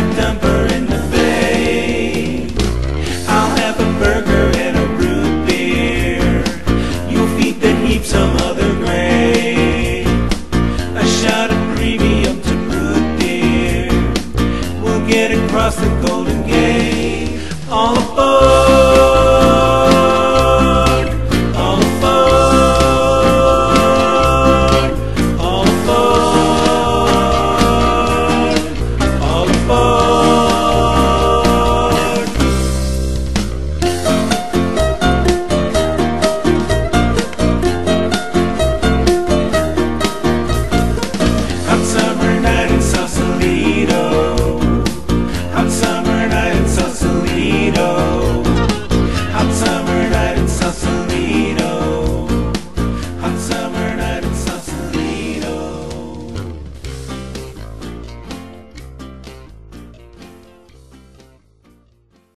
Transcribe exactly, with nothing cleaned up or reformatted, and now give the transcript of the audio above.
dumper in the bay. I'll have a burger and a root beer. You'll feed the heap some other gray. A shot of premium to root beer. We'll get across the Golden Gate. All aboard!